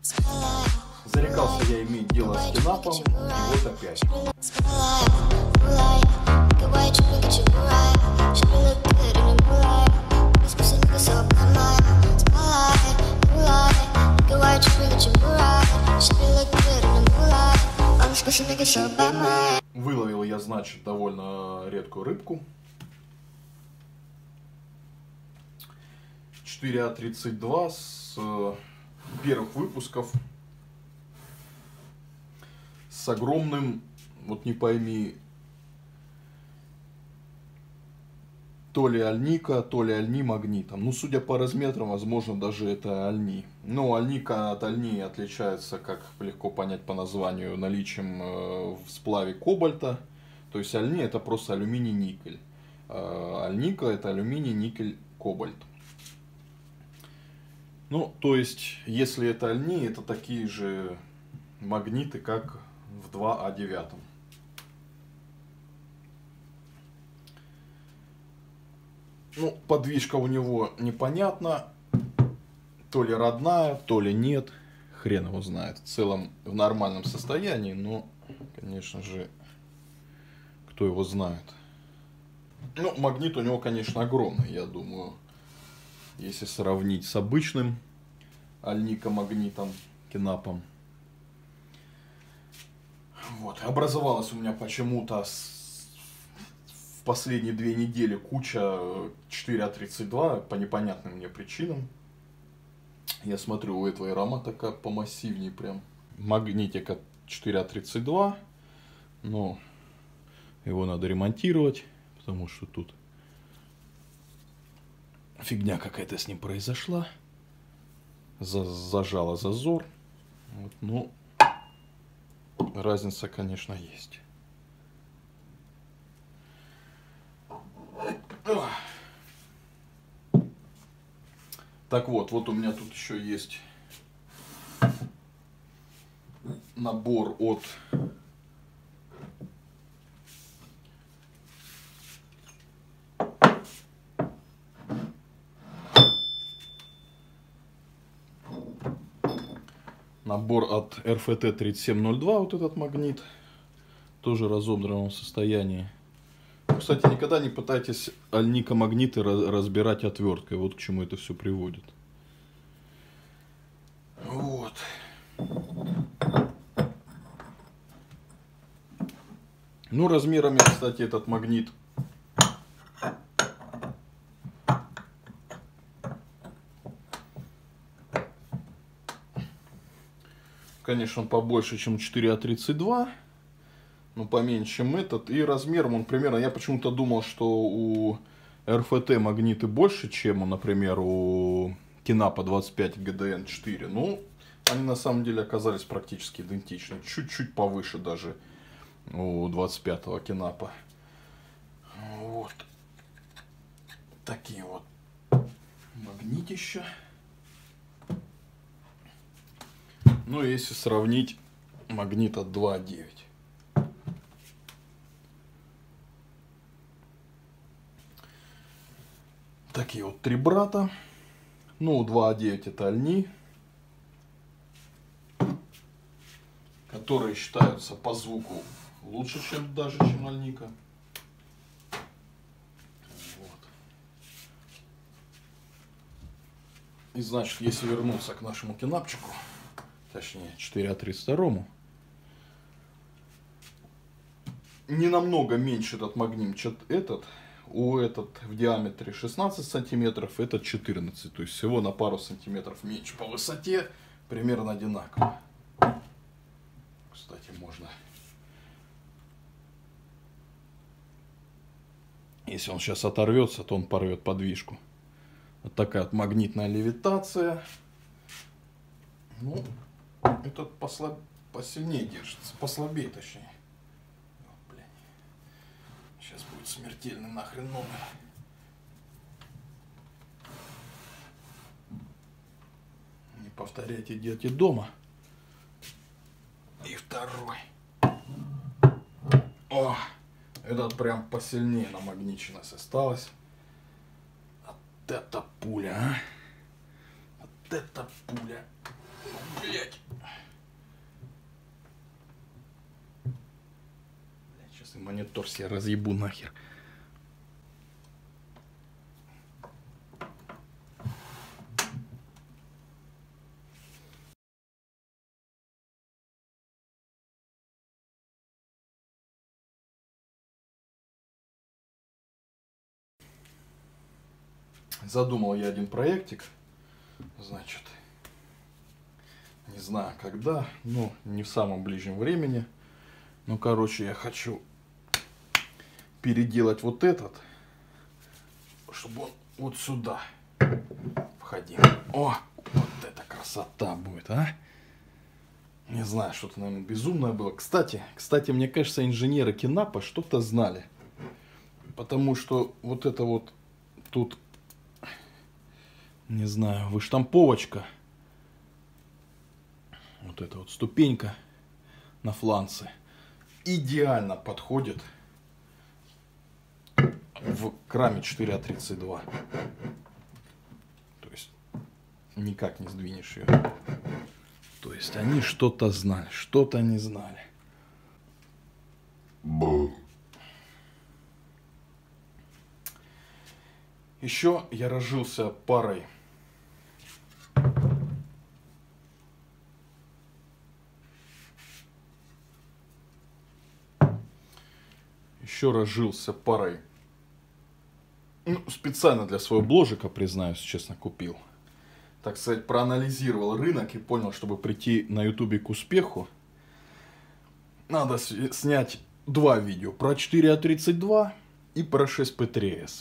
Зарекался я иметь дело с кинапом, и вот опять. Выловил я, значит, довольно редкую рыбку. 4А32 с первых выпусков. С огромным, вот не пойми, то ли альника, то ли альни магнитом. Ну, судя по размерам, возможно, даже это альни. Но альника от альни отличается, как легко понять по названию, наличием в сплаве кобальта. То есть альни это просто алюминий-никель. Альника это алюминий-никель-кобальт. Ну, то есть, если это альни, это такие же магниты, как в 2А9. Ну, подвижка у него непонятна. То ли родная, то ли нет. Хрен его знает. В целом в нормальном состоянии, но, конечно же, кто его знает. Ну, магнит у него, конечно, огромный, я думаю. Если сравнить с обычным альника-магнитом, кинапом. Вот. Образовалась у меня почему-то в последние 2 недели куча 4А32 по непонятным мне причинам. Я смотрю, у этого и рама такая помассивнее прям. Магнитика 4А32. Но его надо ремонтировать, потому что тут фигня какая-то с ним произошла. Зажала зазор. Вот, ну, разница, конечно, есть. Так вот, вот у меня тут еще есть набор от РФТ 3702, вот этот магнит, тоже в разобранном состоянии. Кстати, никогда не пытайтесь альника-магниты разбирать отверткой, вот к чему это все приводит. Вот. Ну, размерами, кстати, этот магнит конечно, он побольше, чем 4А32, но поменьше, чем этот. И размером он примерно, я почему-то думал, что у РФТ магниты больше, чем, например, у кинапа 25 ГДН-4. Ну, они на самом деле оказались практически идентичны. Чуть-чуть повыше даже у 25-го кинапа. Вот. Такие вот магнитища. Ну, если сравнить магнит от 2А9. Такие вот 3 брата. Ну, 2А9 это альни, которые считаются по звуку лучше, чем даже чем альника. Вот. И значит, если вернуться к нашему кинапчику, точнее 4А32, не намного меньше этот магнит, чем этот. У этот в диаметре 16 сантиметров, этот 14. То есть всего на пару сантиметров меньше. По высоте примерно одинаково. Кстати, можно, если он сейчас оторвется, то он порвет подвижку. Вот такая вот магнитная левитация. Ну, этот посильнее держится, послабее точнее. О, блин. Сейчас будет смертельный нахрен номер. Не повторяйте, делайте дома. И второй. О, этот прям посильнее намагниченность осталась. Вот это пуля, а? Вот это пуля. Блять. Монитор себе разъебу нахер. Задумал я один проектик. Значит, не знаю когда, но не в самом ближнем времени. Ну, короче, я хочу переделать вот этот, чтобы он вот сюда входил. О, вот это красота будет, а? Не знаю, что-то, наверное, безумное было. Кстати, мне кажется, инженеры Кинапа что-то знали. Потому что вот это вот тут, не знаю, выштамповочка. Вот эта вот ступенька на фланце идеально подходит в раме 4А32. То есть никак не сдвинешь ее. То есть они что-то знали, что-то не знали. Еще я разжился парой ну, специально для своего бложика, признаюсь, честно, купил. Так сказать, проанализировал рынок и понял, чтобы прийти на ютубе к успеху, надо снять два видео про 4А32 и про 6P3S.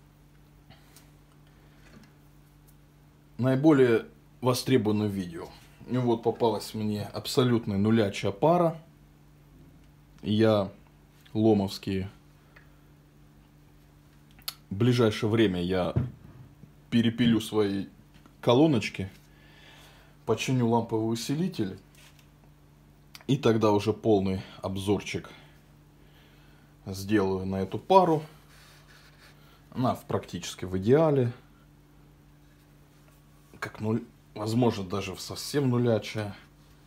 Наиболее востребованное видео. И вот попалась мне абсолютно нулячая пара. Я ломовские. В ближайшее время я перепилю свои колоночки, починю ламповый усилитель, и тогда уже полный обзорчик сделаю на эту пару. Она практически в идеале, как возможно даже совсем нулячая.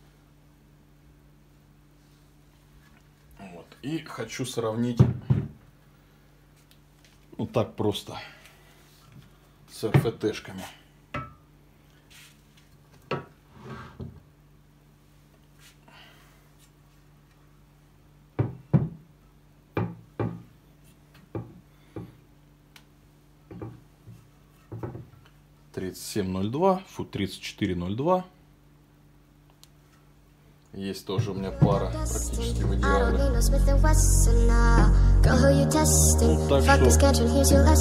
Вот. И хочу сравнить вот так просто с РФТшками. .3702, фу, 3402. Есть тоже у меня пара практически в идеале.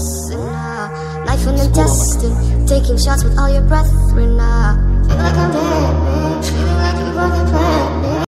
Так что